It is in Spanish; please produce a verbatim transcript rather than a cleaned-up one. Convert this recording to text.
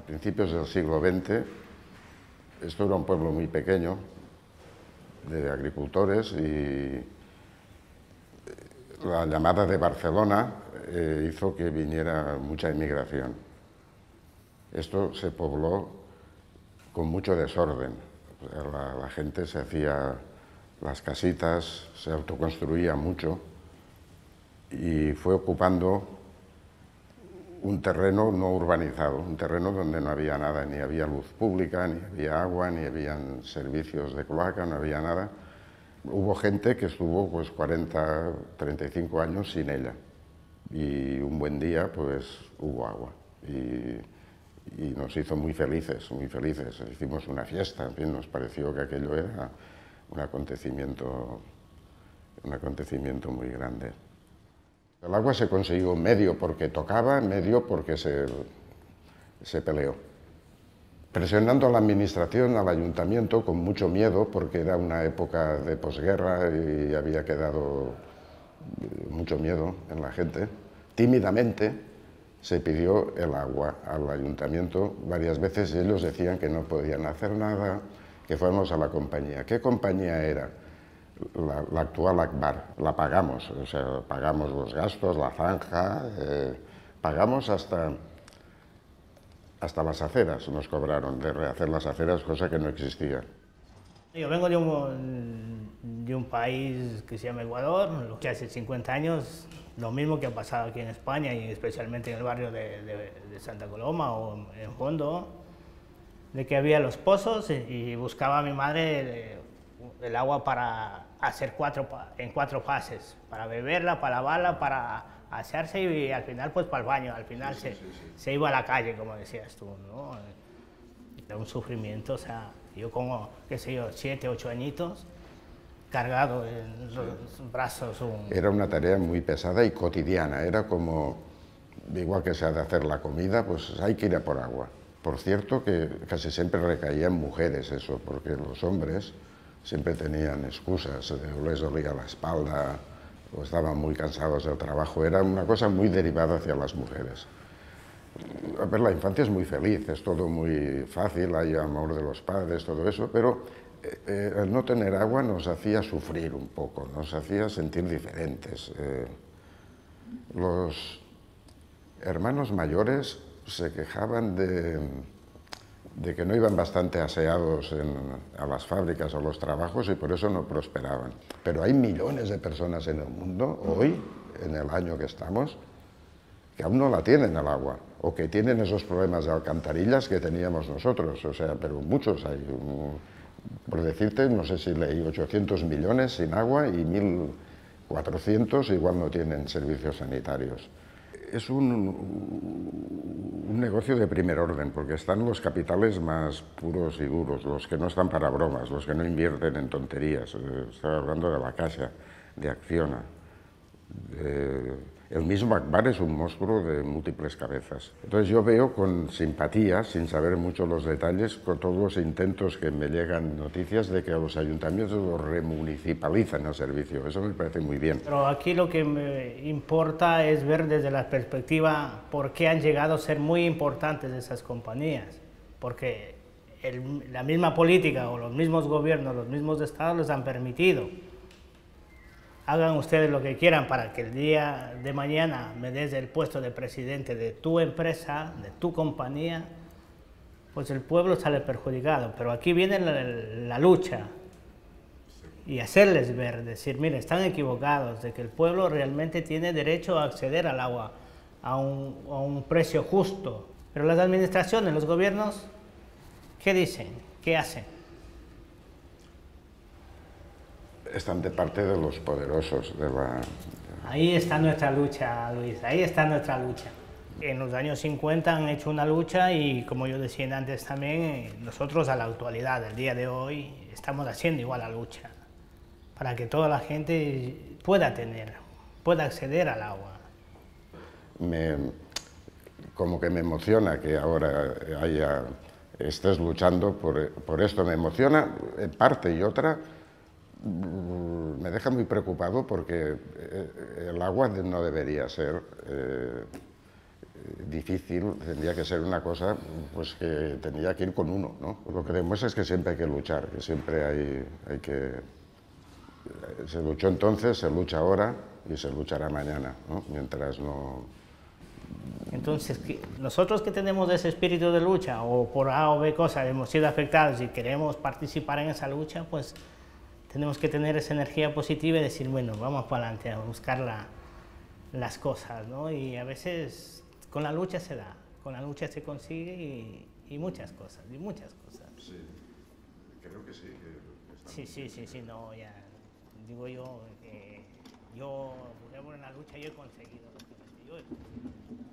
a principios del siglo veinte, esto era un pueblo muy pequeño, de agricultores, y la llamada de Barcelona eh, hizo que viniera mucha inmigración. Esto se pobló con mucho desorden. O sea, la, la gente se hacía las casitas, se autoconstruía mucho y fue ocupando un terreno no urbanizado, un terreno donde no había nada, ni había luz pública, ni había agua, ni habían servicios de cloaca, no había nada. Hubo gente que estuvo pues cuarenta, treinta y cinco años sin ella, y un buen día pues hubo agua y, y nos hizo muy felices, muy felices. Hicimos una fiesta, en fin, nos pareció que aquello era un acontecimiento, un acontecimiento muy grande. El agua se consiguió medio porque tocaba, medio porque se, se peleó, presionando a la administración, al ayuntamiento, con mucho miedo, porque era una época de posguerra y había quedado mucho miedo en la gente. Tímidamente se pidió el agua al ayuntamiento varias veces y ellos decían que no podían hacer nada, que fuéramos a la compañía. ¿Qué compañía era? La, la actual Akbar. La pagamos, o sea, pagamos los gastos, la zanja, eh, pagamos hasta... Hasta las aceras nos cobraron, de rehacer las aceras, cosa que no existía. Yo vengo de un, de un país que se llama Ecuador, lo que hace cincuenta años, lo mismo que ha pasado aquí en España y especialmente en el barrio de, de, de Santa Coloma o en Fondo, de que había los pozos y buscaba a mi madre el, el agua para hacer cuatro, en cuatro fases, para beberla, para lavarla, para asearse y al final pues para el baño, al final sí, se, sí, sí. se iba a la calle, como decías tú, ¿no? Era un sufrimiento, o sea, yo como, qué sé yo, siete, ocho añitos, cargado en los sí. brazos. Un... Era una tarea muy pesada y cotidiana, era como, igual que se ha de hacer la comida, pues hay que ir a por agua. Por cierto que casi siempre recaían mujeres eso, porque los hombres siempre tenían excusas, les dolía la espalda, o estaban muy cansados del trabajo, era una cosa muy derivada hacia las mujeres. A ver, la infancia es muy feliz, es todo muy fácil, hay amor de los padres, todo eso, pero eh, el no tener agua nos hacía sufrir un poco, nos hacía sentir diferentes. Eh, los hermanos mayores se quejaban de, de que no iban bastante aseados en, a las fábricas o los trabajos y por eso no prosperaban. Pero hay millones de personas en el mundo, hoy, en el año que estamos, que aún no la tienen el agua, o que tienen esos problemas de alcantarillas que teníamos nosotros, o sea, pero muchos hay. Por decirte, no sé si leí ochocientos millones sin agua y mil cuatrocientos igual no tienen servicios sanitarios. Es un, un negocio de primer orden, porque están los capitales más puros y duros, los que no están para bromas, los que no invierten en tonterías. Estaba hablando de la Caixa, de Acciona. De, el mismo Akbar es un monstruo de múltiples cabezas. Entonces yo veo con simpatía, sin saber mucho los detalles, con todos los intentos que me llegan noticias de que a los ayuntamientos los remunicipalizan el servicio. Eso me parece muy bien. Pero aquí lo que me importa es ver desde la perspectiva por qué han llegado a ser muy importantes esas compañías. Porque el, la misma política o los mismos gobiernos, los mismos estados les han permitido. Hagan ustedes lo que quieran para que el día de mañana me des el puesto de presidente de tu empresa, de tu compañía, pues el pueblo sale perjudicado. Pero aquí viene la, la lucha y hacerles ver, decir, mire, están equivocados, de que el pueblo realmente tiene derecho a acceder al agua a un, a un precio justo. Pero las administraciones, los gobiernos, ¿qué dicen? ¿Qué hacen? Están de parte de los poderosos, de la... Ahí está nuestra lucha, Luis, ahí está nuestra lucha. En los años cincuenta han hecho una lucha y, como yo decía antes también, nosotros a la actualidad, el día de hoy, estamos haciendo igual la lucha para que toda la gente pueda tener, pueda acceder al agua. Me, como que me emociona que ahora haya, estés luchando por, por esto, me emociona en parte y otra, me deja muy preocupado porque el agua no debería ser eh, difícil, tendría que ser una cosa pues que tendría que ir con uno, ¿no? Lo que demuestra es que siempre hay que luchar, que siempre hay, hay que... Se luchó entonces, se lucha ahora y se luchará mañana, ¿no? Mientras no... Entonces, nosotros que tenemos ese espíritu de lucha, o por A o B cosas hemos sido afectados y queremos participar en esa lucha, pues tenemos que tener esa energía positiva y decir, bueno, vamos para adelante a buscar la, las cosas, ¿no? Y a veces con la lucha se da, con la lucha se consigue y, y muchas cosas, y muchas cosas. Sí, creo que sí. Que sí, sí, sí, sí, no, ya, digo yo, que yo, por ejemplo, en la lucha yo he conseguido lo que yo he conseguido.